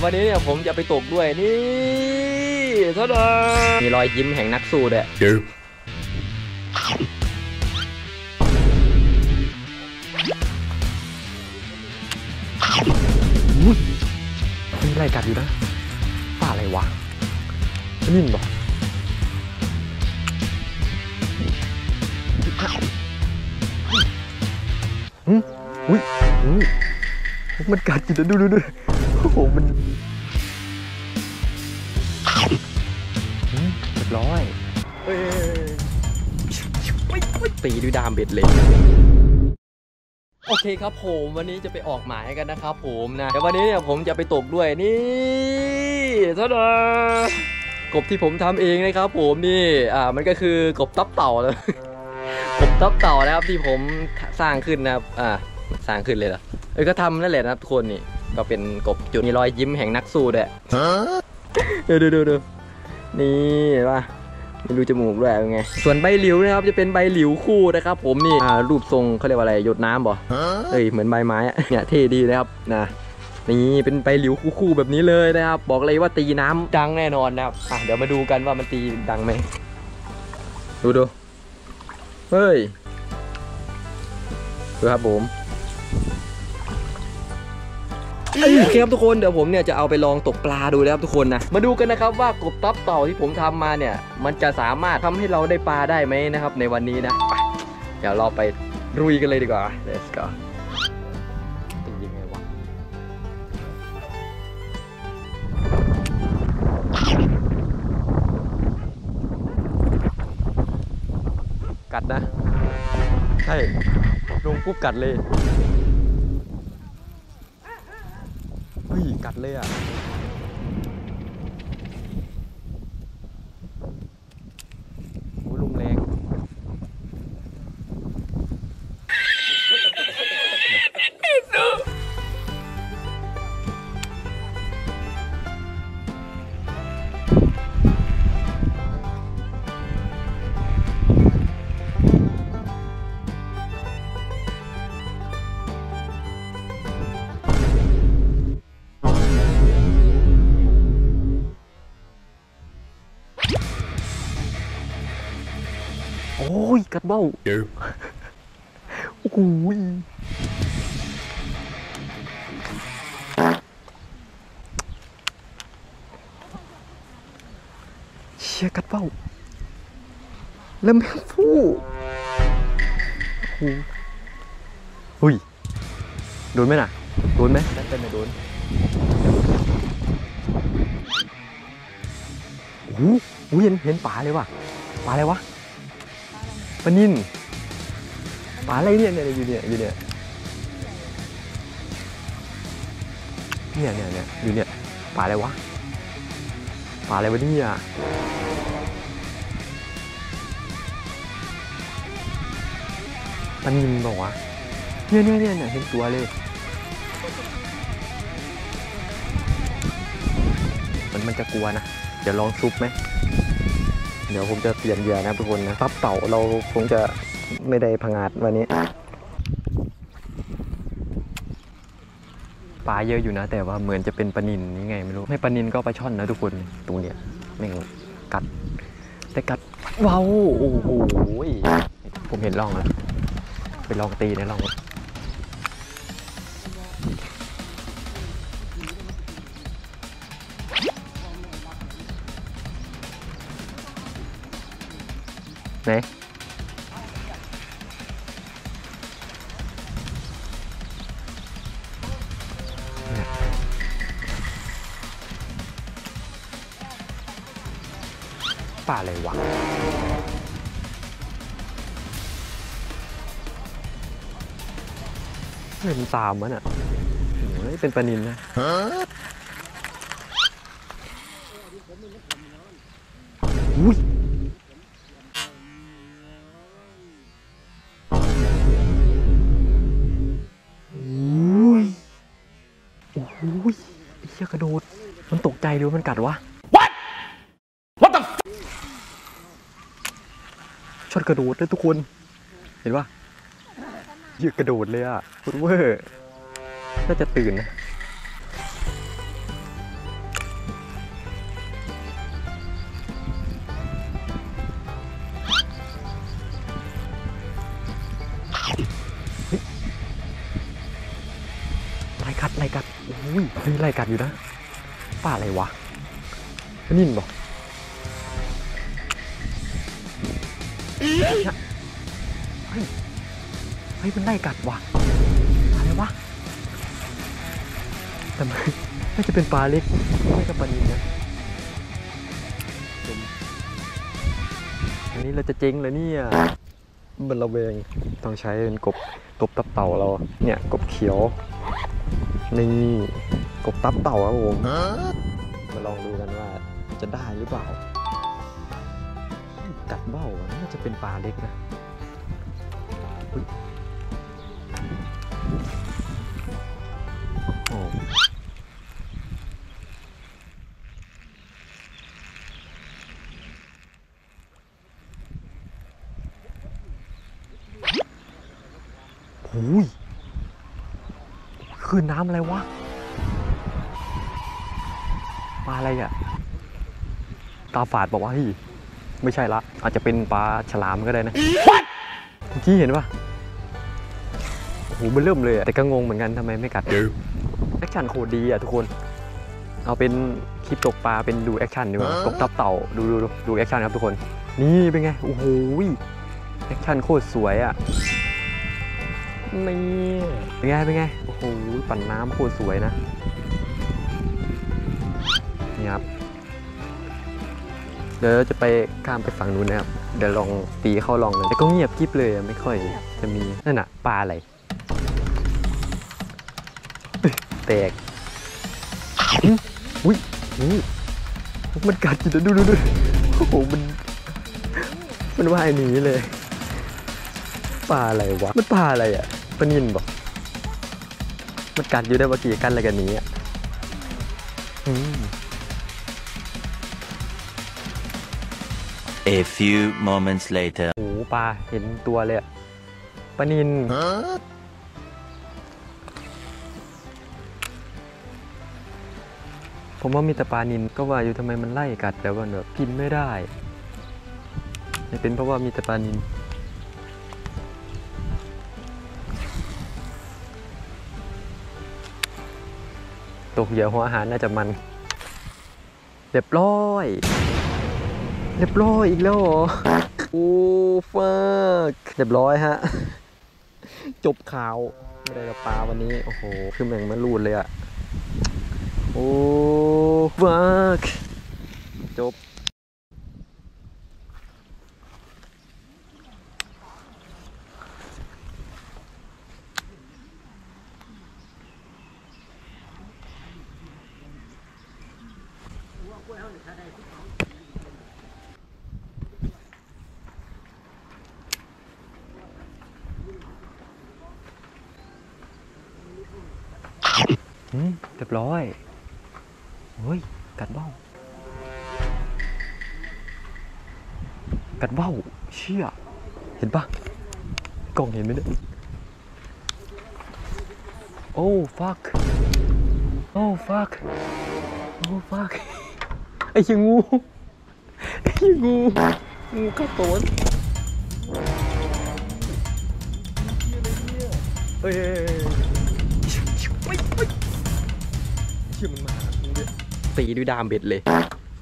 วันนี้เนี่ยผมจะไปตกด้วยนี่เท่านั้นมีรอยยิ้มแห่งนักสู้ด้วยมีอะไรกัดอยู่นะป่าอะไรวะนิ่มหรออุ้ยมันกัดอยู่นะดูโอ้โหมันเรียบร้อยตีด้วยดามเบ็ดเลยโอเคครับผมวันนี้จะไปออกหมายกันนะครับผมนะแต่วันนี้เนี่ยผมจะไปตกด้วยนี่เท่านั้นกบที่ผมทำเองนะครับผมนี่มันก็คือกบตับเต่าเลยกบตับเต่านะครับที่ผมสร้างขึ้นนะครับสร้างขึ้นเลยเหรอก็ทำนั่นแหละนะครับทุกคนนี่ก็เป็นกบจุดมีรอยยิ้มแห่งนักสู้ด้วยดูนี่เห็นปะมีรูจมูกด้วยเป็นไงส่วนใบหลิวนะครับจะเป็นใบหลิวคู่นะครับผมนี่รูปทรงเขาเรียกว่าอะไรหยดน้ำบ่เหมือนใบไม้เนี่ยเท่ดีนะครับนะนี่เป็นใบหลิวคู่แบบนี้เลยนะครับบอกเลยว่าตีน้ำดังแน่นอนนะครับเดี๋ยวมาดูกันว่ามันตีดังไหมดูเฮ้ยดูครับผมโอเคครับทุกคนเดี๋ยวผมเนี่ยจะเอาไปลองตกปลาดูนะครับทุกคนนะมาดูกันนะครับว่ากบตับเต่าที่ผมทำมาเนี่ยมันจะสามารถทำให้เราได้ปลาได้ไหมนะครับในวันนี้นะเดี๋ยวเราไปลุยกันเลยดีกว่า let's go ตียังไงวะกัดนะใช่ลงปุ๊บกัดเลยกัดเลยอ่ะโอ้ลมแรงโอ้ยกัดเบ้าโอ้โหเชี่ยกัดเบ้าแล้วแมงผู้อุ้ยโดนไหมน่ะโดนไหมนั่นเป็นไม่โดนโอ้โหเห็นปลาเลยว่ะปลาอะไรวะปลานิ่นปลาอะไรเนี่ยอยู่เนี่ยอยู่เนี่ยปลาอะไรวะเนี่ยปลานิ่นบอกว่าเนี่ยเห็นตัวเลยมันจะกลัวนะเดี๋ยวลองซุปไหมเดี๋ยวผมจะเปลี่ยนเหยื่อนะทุกคนนะตับเต่าเราคงจะไม่ได้พังอาดวันนี้ปลาเยอะอยู่นะแต่ว่าเหมือนจะเป็นปลานิลนี่ไงไม่รู้ไม่ปลานิลก็ปลาช่อนนะทุกคนตรงเนี้ยแม่งกัดแต่กัดว้าวโอ้โหผมเห็นร่องแล้วไปลองตีในร่องไหนป่าอะไรวะเป็นตามมันอ่ะเป็นปลานิลนะอุ้ยเหี้ยกระโดดมันตกใจหรือมันกัดวะ What the ช็อตกระโดดเลยทุกคนเห็นปะเหี้ยกระโดดเลยอ่ะคุณเวอร์น่าจะตื่นนะอุ้ยมีอะไรกัดอยู่นะปลาอะไรวะนิ่มบอกเฮ้ยมันไล่กัดว่ะอะไรวะแต่มันน่าจะเป็นปลาเล็กไม่ใช่ปลานิลนะอันนี้เราจะเจ๊งเลยเนี่ยมันระเวงต้องใช้เป็นกบตับเต่าเราเนี่ยกบเขียวนี่กบตับเต่าครับผมมาลองดูกันว่าจะได้หรือเปล่ากัดเบ้าน่าจะเป็นปลาเล็กนะโอ้โหคือน้ำอะไรวะปลาอะไรอ่ะตาฝาดบอกว่าเฮ้ยไม่ใช่ละอาจจะเป็นปลาฉลามก็ได้นะเมื่อกี้เห็นปะโอ้โหมันเริ่มเลยแต่ก็งงเหมือนกันทำไมไม่กัดแอคชั่นโคตรดีอ่ะทุกคนเอาเป็นคลิปตกปลาเป็นดูแอคชั่นดีกว่าตกตับเต่าดูแอคชั่นครับทุกคนนี่เป็นไงโอ้โหแอคชั่นโคตรสวยอ่ะนี่เป็นไงโอ้โหปั่นน้ำโคตรสวยนะนี่ครับเดี๋ยวจะไปข้ามไปฝั่งนู้นนะครับเดี๋ยวลองตีเข้าลองเลยแต่ก็เงียบกิ๊บเลยไม่ค่อยจะมีนั่นน่ะปลาอะไรแตกอุ้ยมันกัดจิตดูโอ้โหมันว่ายหนีเลยปลาอะไรวะมันปลาอะไรอ่ะปลานิลบอกมันกัดอยู่ได้เมื่อกี้กันอะไรกันนี้อ่ะ A few moments later โอ้ปลาเห็นตัวเลยปลานิลผมว่ามีแต่ปลานิลก็ว่าอยู่ทำไมมันไล่กัดแต่ว่าแบบกินไม่ได้ไม่เป็นเพราะว่ามีแต่ปลานิลตกเหยื่อหัวอาหารน่าจะมันเรียบร้อยอีกแล้วเหรอโอ้ฟักเรียบร้อยฮะจบข่าวไม่ได้กับปลาวันนี้โอ้โหคือแม่งมันรูดเลยอะโอ้ฟักจบเรียบร้อยเฮ้ยกัดเบ้าเชี่ยเห็นปะกล้องเห็นไหมเนี่ยโอ้ฟักไอ้เหี้ยงูเข้าตัวเฮ้ยเชี่ยมันมาหากูเนี่ยตีด้วยดามเบ็ดเลยไป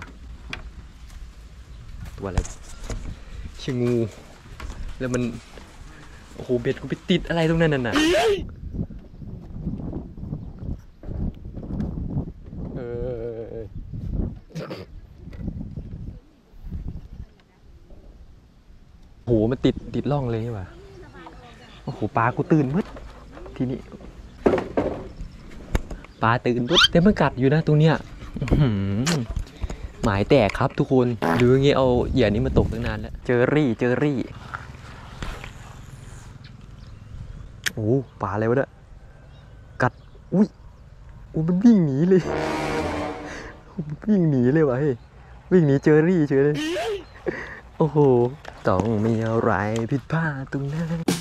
ตัวอะไรเชี่ยงูแล้วมันโอ้โหเบ็ดกูไปติดอะไรตรงนั้นน่ะโอ้โหมันติดร่องเลยนี่หว่าโอ้โหปลากูตื่นมืดทีนี้ปลาตื่นปุ๊บแต่มันกัดอยู่นะตรงเนี้ยหมายแตกครับทุกคนดูอย่างเงี้ยเอาเหยื่อนี้มาตกตั้งนานแล้วเจอรี่โอ้ปลาอะไรวะเนี่ยกัดอุ้ยมันวิ่งหนีเลยว่ะเฮ้ยวิ่งหนีเจอรี่เฉยเลยโอ้โหต้องมีอะไรผิดพลาดตรงนั้น